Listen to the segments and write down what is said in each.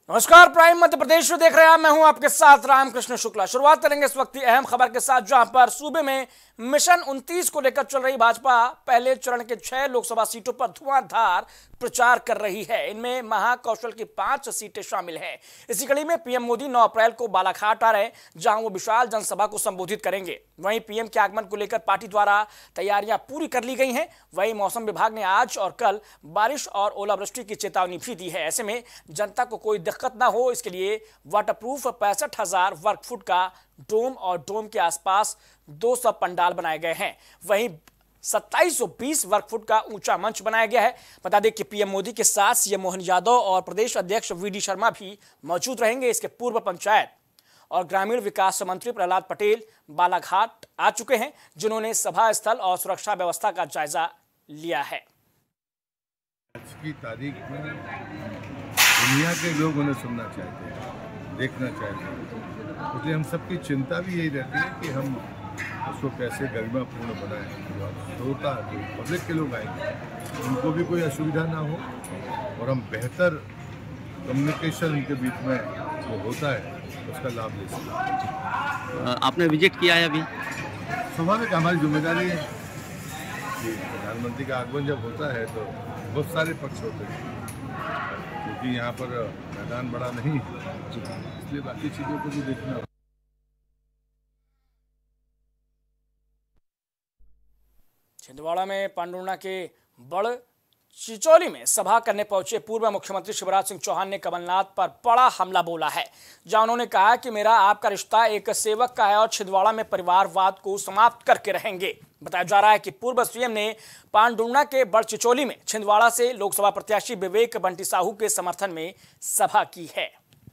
नमस्कार, प्राइम मध्य प्रदेश में देख रहे हैं। मैं हूं आपके साथ रामकृष्ण शुक्ला। शुरुआत करेंगे इस वक्त की अहम खबर के साथ, जहां पर सूबे में मिशन 29 को लेकर चल रही भाजपा पहले चरण के 6 लोकसभा सीटों पर धुआंधार प्रचार कर रही है। इनमें महाकौशल की 5 सीटें शामिल हैं। इसी कड़ी में पीएम मोदी 9 अप्रैल को बालाघाट आ रहे हैं, जहां वो विशाल जनसभा को संबोधित करेंगे। वहीं पीएम के आगमन को लेकर पार्टी द्वारा तैयारियां पूरी कर ली गई हैं। वहीं मौसम विभाग ने आज और कल बारिश और ओलावृष्टि की चेतावनी भी दी है। ऐसे में जनता को कोई दिक्कत ना हो, इसके लिए वाटरप्रूफ 65,000 वर्ग फुट का डोम और डोम के आसपास 200 पंडाल बनाए गए हैं। वहीं 2720 वर्ग फुट का ऊंचा मंच बनाया गया है। बता दें कि पीएम मोदी के साथ सीएम मोहन यादव और प्रदेश अध्यक्ष वीडी शर्मा भी मौजूद रहेंगे। इसके पूर्व पंचायत और ग्रामीण विकास मंत्री प्रहलाद पटेल बालाघाट आ चुके हैं, जिन्होंने सभा स्थल और सुरक्षा व्यवस्था का जायजा लिया है। आज की तारीख में दुनिया के लोग उन्हें सुनना चाहते हैं, देखना चाहते हैं, इसलिए हम सबकी चिंता भी यही रहती है कि हम उसको कैसे गरिमापूर्ण बनाएं। श्रोता जो पब्लिक के लोग आएंगे उनको भी कोई असुविधा ना हो और हम बेहतर कम्युनिकेशन उनके बीच में जो होता है उसका लाभ ले सकें। आपने विजिट किया है अभी? स्वाभाविक हमारी जिम्मेदारी है कि प्रधानमंत्री का आगमन जब होता है तो बहुत सारे पक्ष होते हैं, क्योंकि यहाँ पर मैदान बड़ा नहीं है, इसलिए बाकी चीज़ों को भी देखना। छिंदवाड़ा में पांडुर्णा के बड़ चिचौली में सभा करने पहुंचे पूर्व मुख्यमंत्री शिवराज सिंह चौहान ने कमलनाथ पर बड़ा हमला बोला है, जहां उन्होंने कहा कि मेरा आपका रिश्ता एक सेवक का है और छिंदवाड़ा में परिवारवाद को समाप्त करके रहेंगे। बताया जा रहा है कि पूर्व सीएम ने पांडुर्णा के बड़ चिचौली में छिंदवाड़ा से लोकसभा प्रत्याशी विवेक बंटी साहू के समर्थन में सभा की है।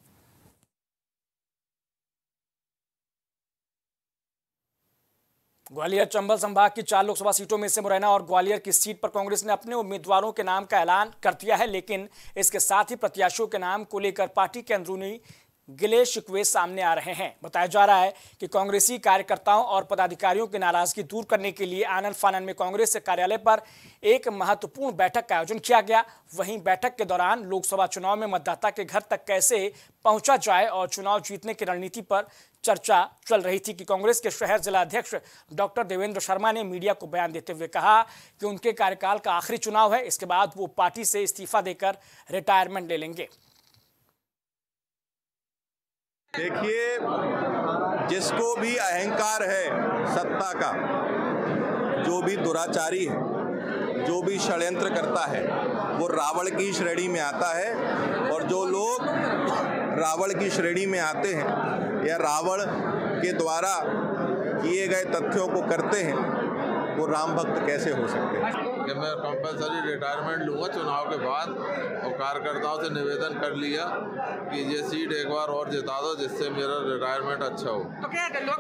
ग्वालियर चंबल संभाग की 4 लोकसभा सीटों में से मुरैना और ग्वालियर की सीट पर कांग्रेस ने अपने उम्मीदवारों के नाम का ऐलान कर दिया है, लेकिन इसके साथ ही प्रत्याशियों के नाम को लेकर पार्टी के अंदरूनी गिले शिकवे सामने आ रहे हैं। बताया जा रहा है कि कांग्रेसी कार्यकर्ताओं और पदाधिकारियों की नाराजगी दूर करने के लिए आनन फानन में कांग्रेस कार्यालय पर एक महत्वपूर्ण बैठक का आयोजन किया गया। वहीं बैठक के दौरान लोकसभा चुनाव में मतदाता के घर तक कैसे पहुंचा जाए और चुनाव जीतने की रणनीति पर चर्चा चल रही थी कि कांग्रेस के शहर जिला अध्यक्ष डॉक्टर देवेंद्र शर्मा ने मीडिया को बयान देते हुए कहा कि उनके कार्यकाल का आखिरी चुनाव है, इसके बाद वो पार्टी से इस्तीफा देकर रिटायरमेंट ले लेंगे। देखिए, जिसको भी अहंकार है सत्ता का, जो भी दुराचारी है, जो भी षड्यंत्र करता है, वो रावण की श्रेणी में आता है। और जो लोग रावण की श्रेणी में आते हैं या रावण के द्वारा किए गए तथ्यों को करते हैं, वो राम भक्त कैसे हो सकते हैं? कि मैं कंपलसरी रिटायरमेंट लूँगा चुनाव के बाद, और कार्यकर्ताओं से निवेदन कर लिया कि ये सीट एक बार और जिता दो, जिससे मेरा रिटायरमेंट अच्छा हो।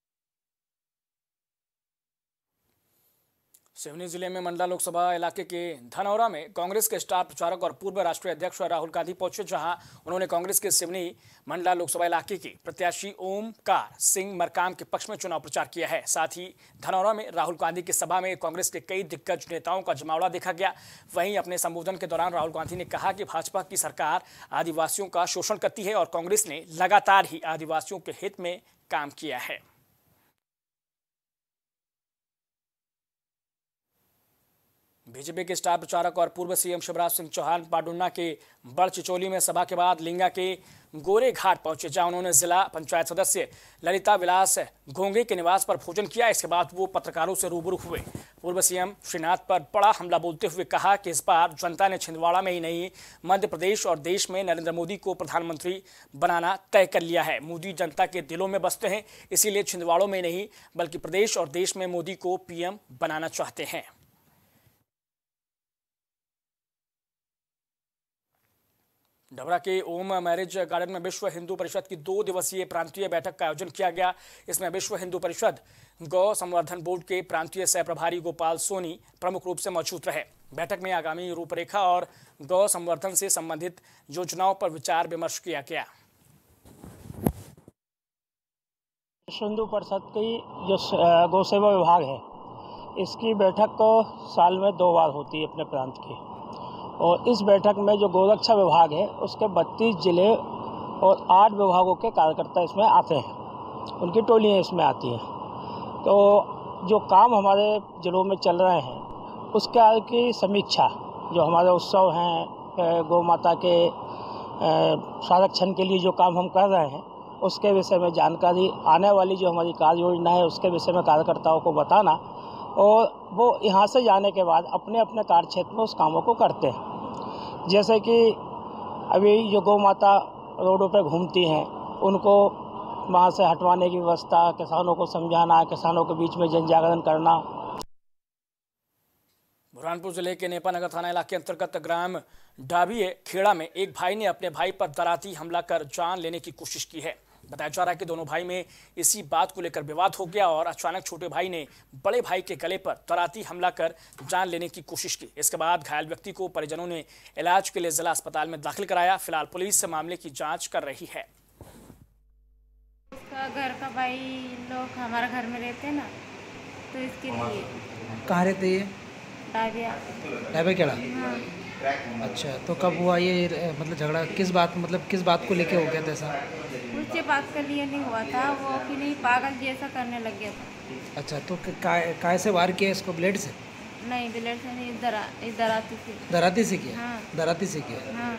सिवनी जिले में मंडला लोकसभा इलाके के धनौरा में कांग्रेस के स्टार प्रचारक और पूर्व राष्ट्रीय अध्यक्ष राहुल गांधी पहुंचे, जहां उन्होंने कांग्रेस के सिवनी मंडला लोकसभा इलाके की प्रत्याशी ओमकार सिंह मरकाम के पक्ष में चुनाव प्रचार किया है। साथ ही धनौरा में राहुल गांधी की सभा में कांग्रेस के कई दिग्गज नेताओं का जमावड़ा देखा गया। वहीं अपने संबोधन के दौरान राहुल गांधी ने कहा कि भाजपा की सरकार आदिवासियों का शोषण करती है और कांग्रेस ने लगातार ही आदिवासियों के हित में काम किया है। बीजेपी के स्टार प्रचारक और पूर्व सीएम शिवराज सिंह चौहान पांडुर्णा के बड़ चिचौली में सभा के बाद लिंगा के गोरे घाट पहुंचे, जहां उन्होंने जिला पंचायत सदस्य ललिता विलास घोंगे के निवास पर भोजन किया। इसके बाद वो पत्रकारों से रूबरू हुए। पूर्व सीएम श्रीनाथ पर बड़ा हमला बोलते हुए कहा कि इस बार जनता ने छिंदवाड़ा में ही नहीं, मध्य प्रदेश और देश में नरेंद्र मोदी को प्रधानमंत्री बनाना तय कर लिया है। मोदी जनता के दिलों में बसते हैं, इसीलिए छिंदवाड़ों में नहीं बल्कि प्रदेश और देश में मोदी को पीएम बनाना चाहते हैं। डबरा के ओम मैरिज गार्डन में विश्व हिंदू परिषद की 2 दिवसीय प्रांतीय बैठक का आयोजन किया गया। इसमें विश्व हिंदू परिषद गौ संवर्धन बोर्ड के प्रांतीय सह प्रभारी गोपाल सोनी प्रमुख रूप से मौजूद रहे। बैठक में आगामी रूपरेखा और गौ संवर्धन से संबंधित योजनाओं पर विचार विमर्श किया गया। विश्व हिंदू परिषद की जो गौ सेवा विभाग है, इसकी बैठक साल में 2 बार होती है अपने प्रांत की, और इस बैठक में जो गौरक्षा विभाग है उसके 32 जिले और 8 विभागों के कार्यकर्ता इसमें आते हैं, उनकी टोलियाँ इसमें आती हैं। तो जो काम हमारे जिलों में चल रहे हैं उसके आगे की समीक्षा, जो हमारे उत्सव हैं, गौ माता के संरक्षण के लिए जो काम हम कर रहे हैं उसके विषय में जानकारी, आने वाली जो हमारी कार्य योजना है उसके विषय में कार्यकर्ताओं को बताना, और वो यहाँ से जाने के बाद अपने अपने कार्य क्षेत्र में उस कामों को करते हैं। जैसे कि अभी जो गौ माता रोडों पे घूमती हैं उनको वहाँ से हटवाने की व्यवस्था, किसानों को समझाना, किसानों के बीच में जन जागरण करना। बुरहानपुर जिले के नेपानगर थाना इलाके अंतर्गत ग्राम डाबिये खेड़ा में एक भाई ने अपने भाई पर दराती हमला कर जान लेने की कोशिश की है। बताया जा रहा है कि दोनों भाई में इसी बात को लेकर विवाद हो गया और अचानक छोटे भाई ने बड़े भाई के गले पर दराती हमला कर जान लेने की कोशिश की। इसके बाद घायल व्यक्ति को परिजनों ने इलाज के लिए जिला अस्पताल में दाखिल कराया। फिलहाल पुलिस से मामले की जाँच कर रही है। उसका घर का भाई लोग हमारे घर में रहते हैं ना, तो इसके लिए। कहाँ रहते ये? डाबिया खेड़ा। हाँ। अच्छा, तो कब हुआ ये, मतलब झगड़ा किस बात को लेके हो गया था ऐसा? उससे बात कर लिए नहीं हुआ था, वो कि नहीं पागल जैसा करने लग गया था। अच्छा, तो काय से वार किया इसको? ब्लेड से? नहीं, ब्लेड से नहीं, दराती से। दराती से किया? हाँ। दराती से किया। हाँ।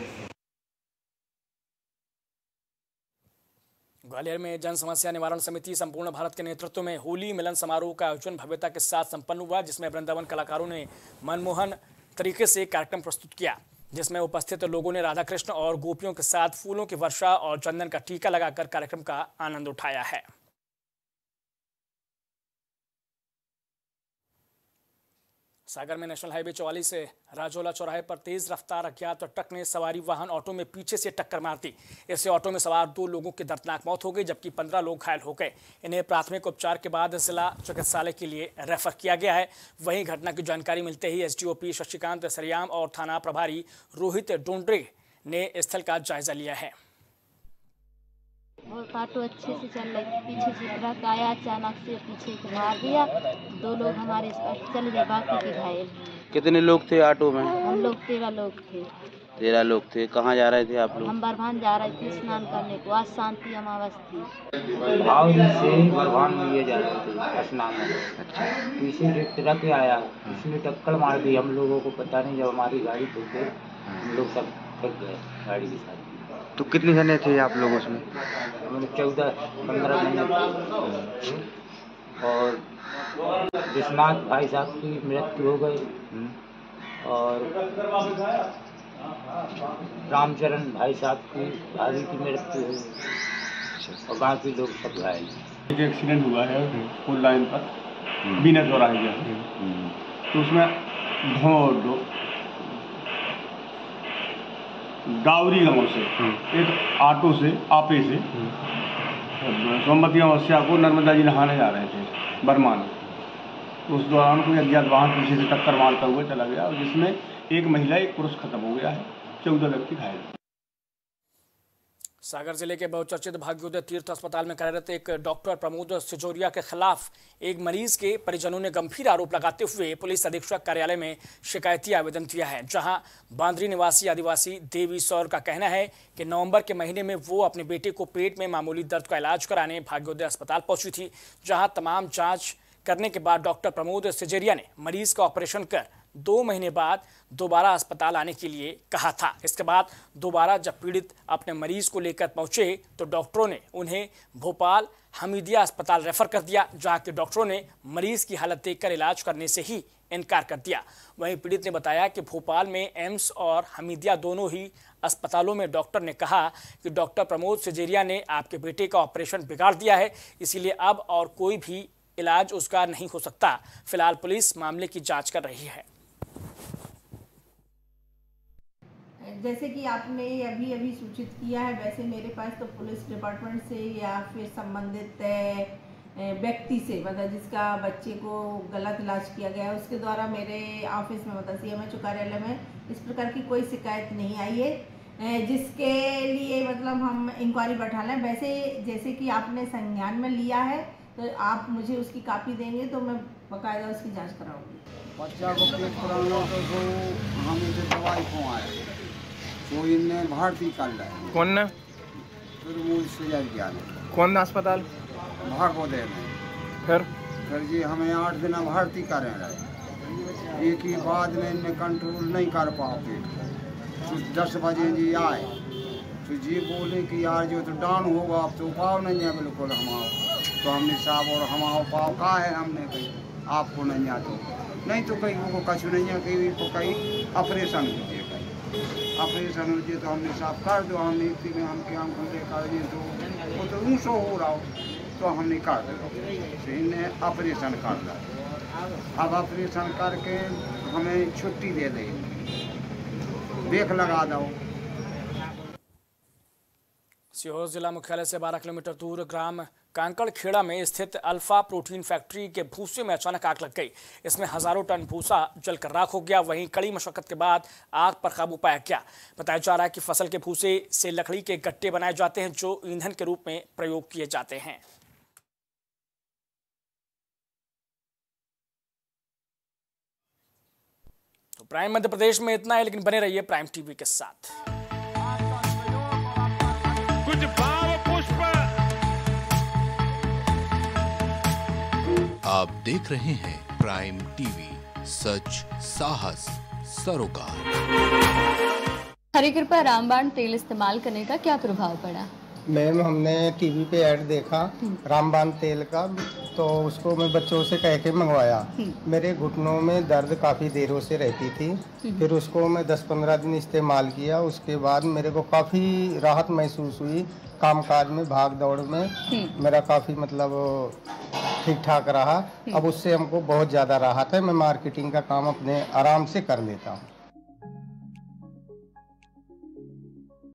ग्वालियर में जन समस्या निवारण समिति संपूर्ण भारत के नेतृत्व में होली मिलन समारोह का आयोजन भव्यता के साथ संपन्न हुआ, जिसमें वृंदावन कलाकारों ने मनमोहन तरीके से कार्यक्रम प्रस्तुत किया, जिसमें उपस्थित लोगों ने राधा कृष्ण और गोपियों के साथ फूलों की वर्षा और चंदन का टीका लगाकर कार्यक्रम का आनंद उठाया है। सागर में नेशनल हाईवे 44 से राजोला चौराहे पर तेज रफ्तार अज्ञात ट्रक ने सवारी वाहन ऑटो में पीछे से टक्कर मार दी। इससे ऑटो में सवार 2 लोगों की दर्दनाक मौत हो गई, जबकि 15 लोग घायल हो गए। इन्हें प्राथमिक उपचार के बाद जिला चिकित्सालय के लिए रेफर किया गया है। वहीं घटना की जानकारी मिलते ही एसडीओपी शशिकांत सरियाम और थाना प्रभारी रोहित डोंडरे ने स्थल का जायजा लिया है। और ऑटो अच्छे से चल रही, पीछे से ट्रक आया, अचानक से पीछे से मार दिया। 2 लोग हमारे चले गए, बाकी के घायल। कितने लोग थे ऑटो में? हम लोग 13 लोग थे। 13 लोग थे। कहाँ जा रहे थे आप लोग? हम बरभान जा रहे थे स्नान करने को, आज शांति अमावस थी। भाव से बरभान में ये जा रहे थे स्नान में। अच्छा। पीछे से ट्रक आया, उसने टक्कर मार दी। हम लोगों को पता नहीं, जब हमारी गाड़ी पहुंचे हम लोग सब थक गए गाड़ी के साथ। तो कितने जने थे आप लोग उसमें? 14-15 जने। और विश्वनाथ भाई साहब की मृत्यु हो गई और रामचरण भाई साहब की भाभी की मृत्यु हुई और बाकी लोग सब घायल। एक एक्सीडेंट हुआ है फुल लाइन पर बीना चौराहे गया, तो उसमें गावरी गांव से एक ऑटो से आपे से सोमवती अमावस्या को नर्मदा जी नहाने जा रहे थे बरमान। तो उस दौरान कोई अज्ञात वाहन पीछे से टक्कर मारता हुआ चला गया और जिसमें एक महिला एक पुरुष खत्म हो गया है, 14 व्यक्ति घायल। सागर जिले के बहुचर्चित भाग्योदय तीर्थ अस्पताल में कार्यरत एक डॉक्टर प्रमोद सिजोरिया के खिलाफ एक मरीज के परिजनों ने गंभीर आरोप लगाते हुए पुलिस अधीक्षक कार्यालय में शिकायती आवेदन दिया है। जहां बांद्री निवासी आदिवासी देवी सौर का कहना है कि नवंबर के महीने में वो अपने बेटे को पेट में मामूली दर्द का इलाज कराने भाग्योदय अस्पताल पहुंची थी, जहां तमाम जाँच करने के बाद डॉक्टर प्रमोद सिजोरिया ने मरीज का ऑपरेशन कर 2 महीने बाद दोबारा अस्पताल आने के लिए कहा था। इसके बाद दोबारा जब पीड़ित अपने मरीज को लेकर पहुंचे तो डॉक्टरों ने उन्हें भोपाल हमीदिया अस्पताल रेफर कर दिया, जहां के डॉक्टरों ने मरीज की हालत देखकर इलाज करने से ही इनकार कर दिया। वहीं पीड़ित ने बताया कि भोपाल में एम्स और हमीदिया दोनों ही अस्पतालों में डॉक्टर ने कहा कि डॉक्टर प्रमोद सिजोरिया ने आपके बेटे का ऑपरेशन बिगाड़ दिया है, इसलिए अब और कोई भी इलाज उसका नहीं हो सकता। फिलहाल पुलिस मामले की जांच कर रही है। जैसे कि आपने अभी सूचित किया है, वैसे मेरे पास तो पुलिस डिपार्टमेंट से या फिर संबंधित व्यक्ति से, मतलब जिसका बच्चे को गलत इलाज किया गया है, उसके द्वारा मेरे ऑफिस में, मतलब CMHO कार्यालय में इस प्रकार की कोई शिकायत नहीं आई है, जिसके लिए मतलब हम इंक्वायरी बैठा लें। वैसे जैसे कि आपने संज्ञान में लिया है तो आप मुझे उसकी कॉपी देंगे तो मैं बाकायदा उसकी जांच कराऊंगी। बच्चा को पेट कराना तो हम इसे दवाई को आए तो इनने भर्ती कर लिया। कौन ने? फिर वो इससे गया कौन अस्पताल? भागोदय में। फिर जी हमें 8 दिन भर्ती करें रहे। एक ही बाद में इनने कंट्रोल नहीं कर पाओ पेट को। 10 बजे जी आए तो जी बोले कि यार जो तो डाउन होगा अब तो पाव नहीं है बिल्कुल हमारा। तो हमने साहब और हमारा पाव कहा है, हमने कही आपको नहीं आता नहीं तो कहीं वो कछु नहीं है, कहीं तो कहीं ऑपरेशन कीजिए, कहीं ऑपरेशन हो जाए तो हमने साफ कर दो। हमने इतनी में हम क्या कर दिए तो वो तो ऊँचो हो रहा हो तो हमने कर दो। तो इन्हें ऑपरेशन कर दिया। अब ऑपरेशन करके हमें छुट्टी दे दी, देख लगा दो। सीहोर जिला मुख्यालय से 12 किलोमीटर दूर ग्राम कांकड़खेड़ा में स्थित अल्फा प्रोटीन फैक्ट्री के भूसे में अचानक आग लग गई। इसमें हजारों टन भूसा जलकर राख हो गया। वहीं कड़ी मशक्कत के बाद आग पर काबू पाया गया। बताया जा रहा है कि फसल के भूसे से लकड़ी के गट्टे बनाए जाते हैं जो ईंधन के रूप में प्रयोग किए जाते हैं। तो प्राइम मध्य प्रदेश में इतना है, लेकिन बने रहिए प्राइम टीवी के साथ। कुछ भाव पुष्प। आप देख रहे हैं प्राइम टीवी, सच साहस सरोकार। हरी कृपा रामबाण तेल इस्तेमाल करने का क्या प्रभाव पड़ा? मैम हमने टीवी पे ऐड देखा रामबाण तेल का, तो उसको मैं बच्चों से कह के मंगवाया। मेरे घुटनों में दर्द काफ़ी देरों से रहती थी। फिर उसको मैं 10-15 दिन इस्तेमाल किया। उसके बाद मेरे को काफ़ी राहत महसूस हुई। कामकाज में भाग दौड़ में मेरा काफ़ी मतलब ठीक ठाक रहा। अब उससे हमको बहुत ज़्यादा राहत है। मैं मार्केटिंग का काम अपने आराम से कर लेता हूँ।